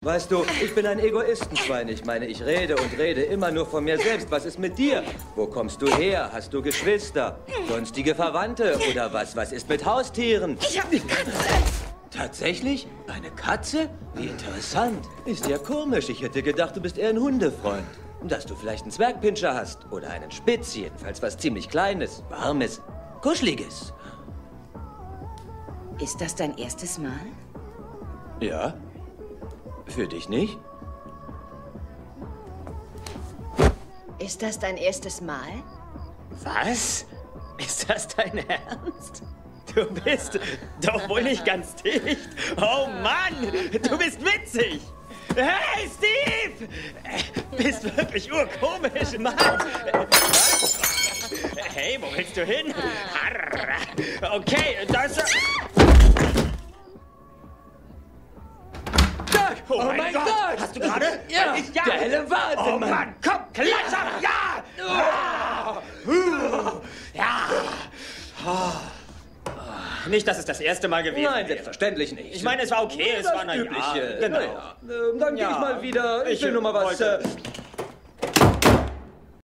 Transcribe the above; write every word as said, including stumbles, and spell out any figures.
Weißt du, ich bin ein Egoistenschwein. Ich meine, ich rede und rede immer nur von mir selbst. Was ist mit dir? Wo kommst du her? Hast du Geschwister? Sonstige Verwandte? Oder was? Was ist mit Haustieren? Ich hab eine Katze. Tatsächlich? Eine Katze? Wie interessant. Ist ja komisch. Ich hätte gedacht, du bist eher ein Hundefreund. Dass du vielleicht einen Zwergpinscher hast. Oder einen Spitz, jedenfalls was ziemlich Kleines, Warmes, Kuscheliges. Ist das dein erstes Mal? Ja. Für dich nicht? Ist das dein erstes Mal? Was? Ist das dein Ernst? Du bist doch wohl nicht ganz dicht. Oh Mann, du bist witzig. Hey, Steve! Bist wirklich urkomisch, Mann. Hey, wo willst du hin? Okay, das... Oh, oh mein, mein Gott. Gott! Hast du gerade? Ja, ja, der helle Wahnsinn, oh Mann. Mann, komm, klatsch ab! Ja! Ja! Ja! Nicht, dass es das erste Mal gewesen Nein, wäre. selbstverständlich nicht. Ich meine, es war okay, es das war na Übliche. ja, genau. Ja. Äh, dann Ja. gehe ich mal wieder. Ich, Ich will nur mal was... wollte- Äh,